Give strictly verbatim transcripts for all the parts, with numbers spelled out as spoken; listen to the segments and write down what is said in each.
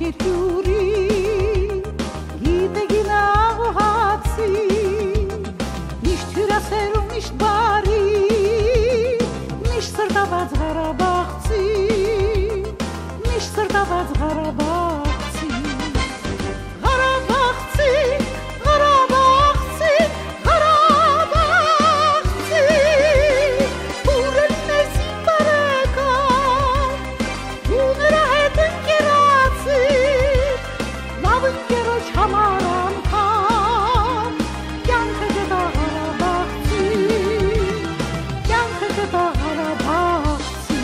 Ջուրի գիտե գինաղ ու հացի միշտ հյուրասերում միշտ բարի միշտ սրտաված Ղարաբաղցի միշտ սրտաված Ղարաբաղցի Ղարաբաղցի Ղարաբաղցի Ղարաբաղցի ուրելն ես իմ բարեկամ ու նրա հետ ընկերացի լավ ընկերոջ համար անգամ կյանքը գտա Ղարաբաղցի կյանքը գտա Ղարաբաղցի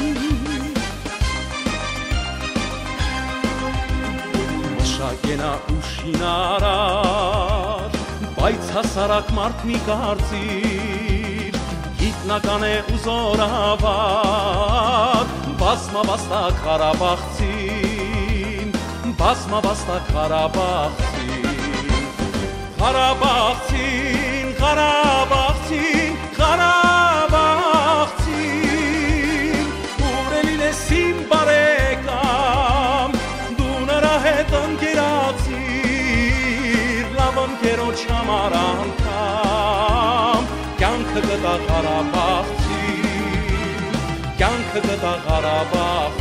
Մշակենա ու շինարար բայց հասարակ մարդ մի կարծիր գիտնական է ու զորավար բազմավաստակ Ղարաբաղցին բազմավաստակ Ղարաբաղցին Ղարաբաղցին Ղարաբաղցին Ղարաբաղցին ուրելին ես իմ բարեկամ դու նրա հետ ընկերացիր լավ ընկերոջ համար անգամ կյանքը գտա Ղարաբաղցին կյանքը գտա Ղարաբաղցին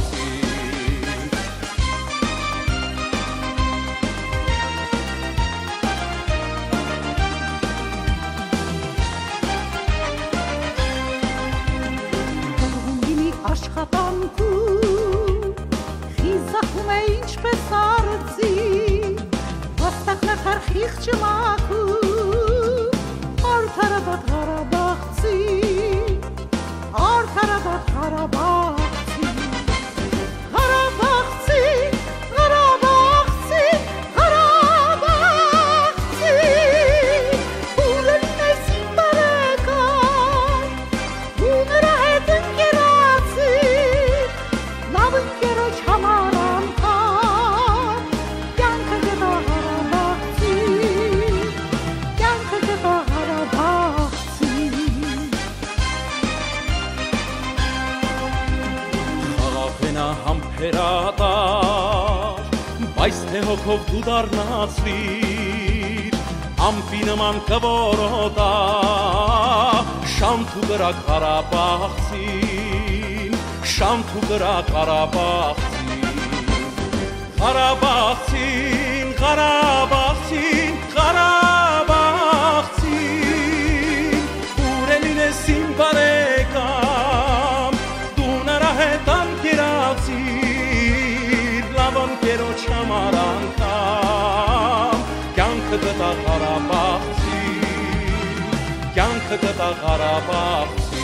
աշխատանքում խիզախում է ինչպես արծի վաստակն է խարխիղ ճմակում արդարաբադ Ղարաբաղցի արդարաբադ Ղարաբաղցի Ղարաբաղցի Ղարաբաղցի Ղարաբաղցի ուրելն ես իմ բարեկամ ու նրա հետ ընկերացի լավ ընկերոջ համար անգամ կյանքը գտա Ղարաբաղցի կյանքը գտա Ղարաբաղցի Խաղաղենա համբերատար բայց թե հոգով դու դառնացրիր ամպի նման կորոտա շանթ ու գրակ Ղարաբաղցին շանթ ու գրակ Ղարաբաղցին Ղարաբաղցին Ղարաբաղցին Ղարաբաղցին ուրելին ես իմ բարեկամ դու նրա հետ ընկերացիր լավ ընկերոջ համար անգամ կյանքը գտա Ղարաբաղցին կյանքը գտա Ղարաբաղցին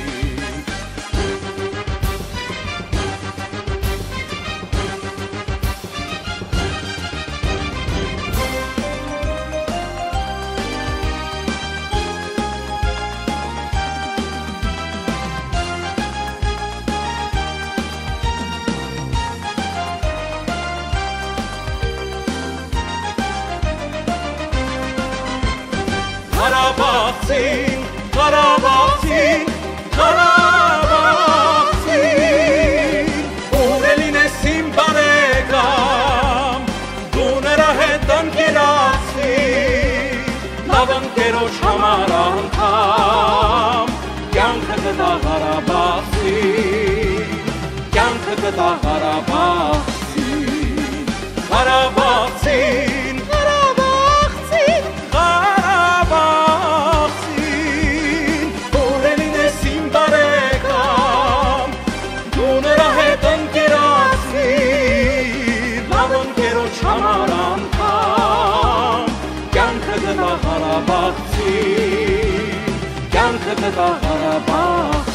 Ղարաբաղցին Ղարաբաղցին Ղարաբաղցին ուրելին ես իմ բարեկամ դու նրա հետ ընկերացիր լավ ընկերոջ համար անգամ կյանքը գտա Ղարաբաղցին կյանքը գտա Ղարաբաղցին Ղարաբաղցին համար անգամ կյանքը գտա Ղարաբաղցին կյանքը գտա Ղարաբաղցին